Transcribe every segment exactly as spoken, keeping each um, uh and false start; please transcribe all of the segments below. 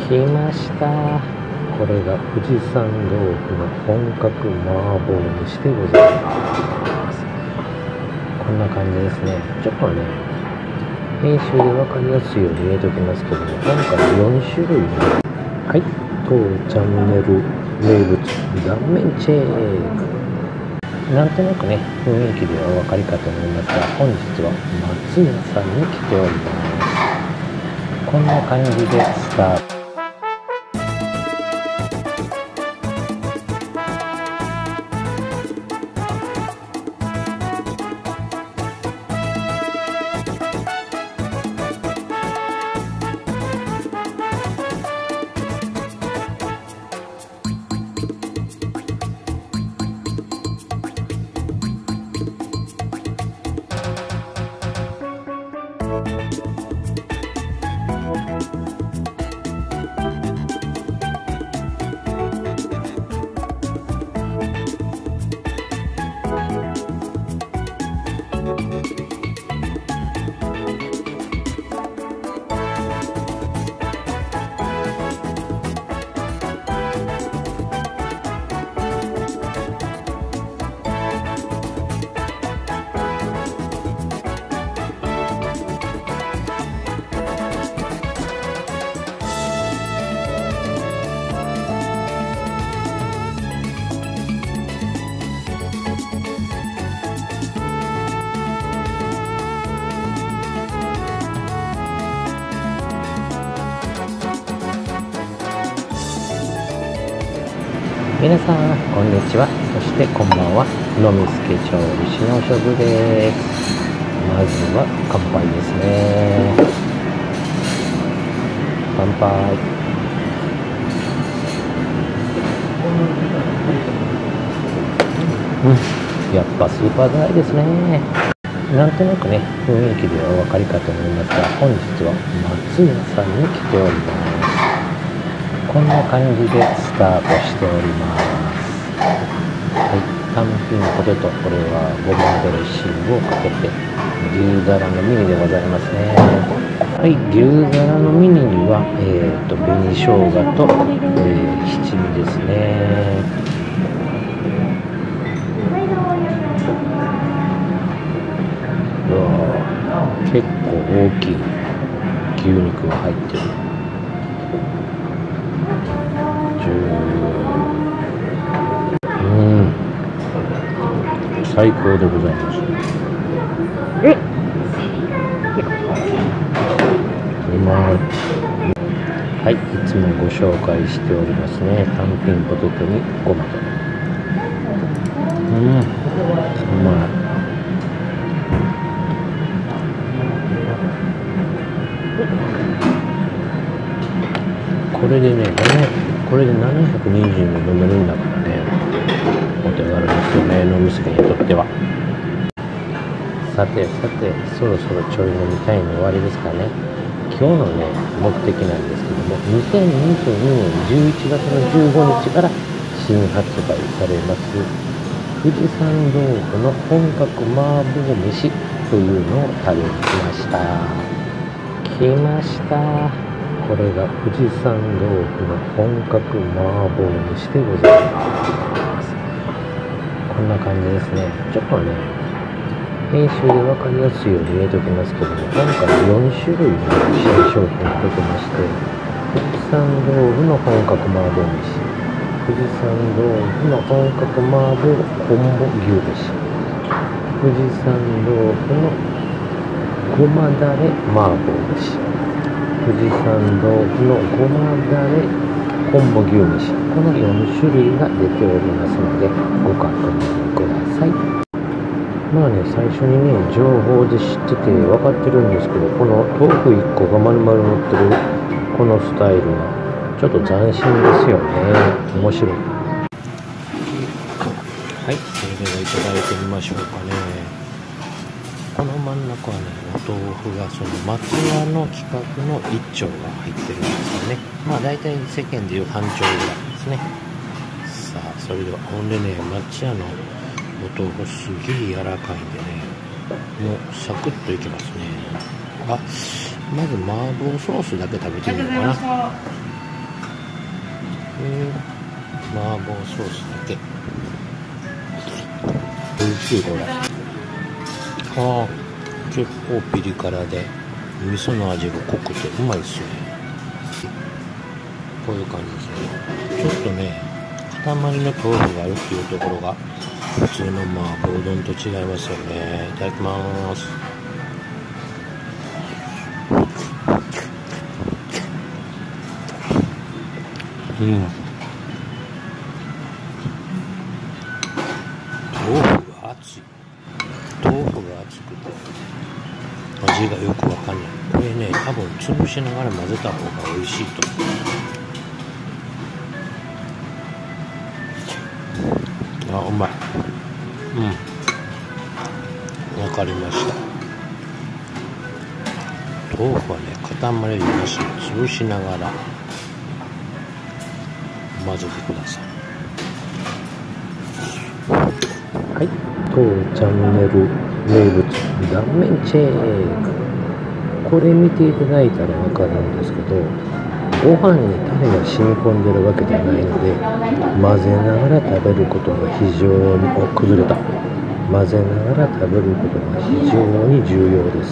来ました。これが富士山豆腐の本格麻婆蒸しでございます。こんな感じですね。ちょっとね、編集で分かりやすいように入れときますけども、今回よん種類の、はい、当チャンネル名物断面チェック。なんとなくね、雰囲気でお分かりかと思いますが、本日は松屋さんに来ております。こんな感じでスタート。皆さんこんにちは、そしてこんばんは。のみすけ調理師のしょぶです。まずは乾杯ですね。乾杯。うん、やっぱスーパードライですね。なんとなくね、雰囲気でお分かりかと思いますが、本日は松屋さんに来ております。こんな感じでスタートしております。はい、単品ポテト、これはごまドレッシングをかけて牛皿のミニでございますね。はい、牛皿のミニには、えーと、紅生姜と、えー、七味ですね。うわー、結構大きい牛肉が入ってる。うん、最高でございます。今はい、いつもご紹介しておりますね、単品ポテトにごまと。うん、うまい。これでね、これでななひゃくにじゅうえんで飲めるんだからね、お手軽ですよね、飲みすぎにとっては。さてさて、そろそろちょい飲みタイム終わりですかね。今日のね、目的なんですけども、にせんにじゅうにねんじゅういちがつのじゅうごにちから新発売されます富士山豆腐の本格麻婆飯というのを食べに来ました。来ました。これが富士山豆腐の本格麻婆蒸しでございます。こんな感じですね。ちょっとね、編集で分かりやすいように入れときますけども、今回よん種類の新商品が出てまして、富士山豆腐の本格麻婆飯、富士山豆腐の本格麻婆コンボ牛飯、富士山豆腐のごまだれ麻婆飯、富士山豆腐のごまだれコンボ牛飯、このよん種類が出ておりますのでご確認ください。まあね、最初にね、情報で知ってて分かってるんですけど、この豆腐いっこが丸々乗ってるこのスタイルはちょっと斬新ですよね。面白い。はい、それではいただいてみましょうかね。この真ん中はね、お豆腐がその松屋の企画のいっ丁が入ってるんですよね。まあ大体世間でいう半丁ぐらいですね。さあ、それではほんでね、松屋のお豆腐すげえ柔らかいんでね、もうサクッといけますね。あ、まず麻婆ソースだけ食べてみようかな。 えー、麻婆ソースだけ。美味しいこれ。ああ、結構ピリ辛で味噌の味が濃くてうまいっすね。こういう感じですね。ちょっとね、塊の豆腐があるっていうところが普通の麻婆丼と違いますよね。いただきます。うん。豆腐が熱い。豆腐が熱くて味がよくわかんない。これね、多分潰しながら混ぜた方が美味しいと思う。あ、うまい。うん。わかりました。豆腐はね、塊なしに潰しながら混ぜてください。はい、当チャンネル名物断面チェック。これ見ていただいたら分かるんですけど、ご飯にタレが染み込んでるわけじゃないので、混ぜながら食べることが非常にお崩れた混ぜながら食べることが非常に重要です。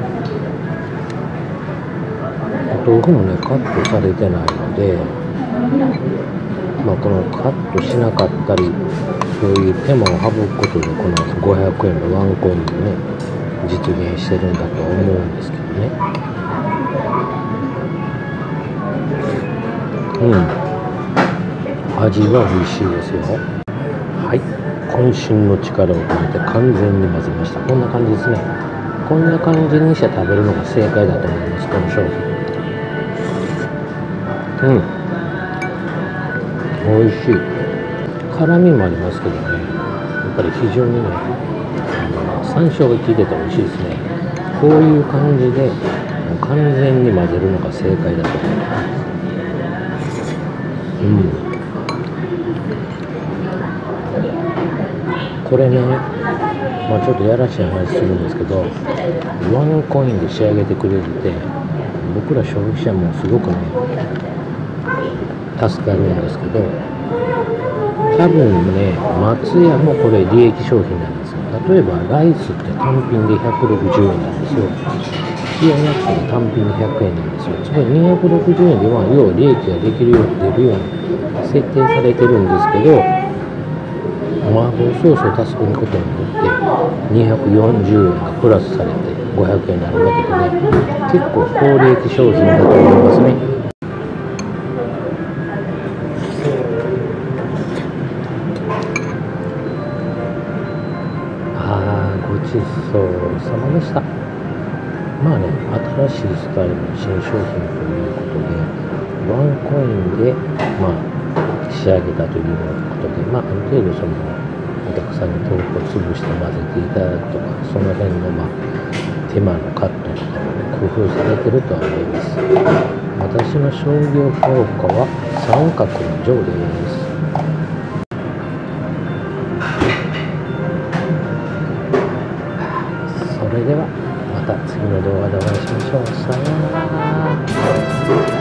お豆腐もね、カットされてないので、まあ、このカットしなかったりそういう手間を省くことで、このごひゃくえんのワンコインでね実現してるんだと思うんですけどね。うん、味は美味しいですよ。はい、渾身の力を込めて完全に混ぜました。こんな感じですね。こんな感じにして食べるのが正解だと思います、この商品。うん、美味しい。辛みもありますけどね、やっぱり非常にね、あの山椒が効いてて美味しいですね。こういう感じでもう完全に混ぜるのが正解だと思います。うん、これね、まあ、ちょっとやらしい話するんですけど、ワンコインで仕上げてくれてて、僕ら消費者もすごくね助かるんですけど、多分ね、松屋もこれ利益商品なんですよ。例えばライスって単品でひゃくろくじゅうえんなんですよ。冷ややっこで単品でひゃくえんなんですよ。つまりにひゃくろくじゅうえんでは要は利益ができるように出るように設定されてるんですけど、麻婆ソースを足すことによってにひゃくよんじゅうえんがプラスされてごひゃくえんになるわけでね、結構高利益商品だと思いますね。ごちそうさまでした。まあね、新しいスタイルの新商品ということで、ワンコインで、まあ、仕上げたということで、まあ、ある程度そのお客さんに豆腐を潰して混ぜていただくとか、その辺の、まあ、手間のカットとかも、ね、工夫されてるとは思います。私の商業評価は三角の上です。それではまた次の動画でお会いしましょう。さようなら。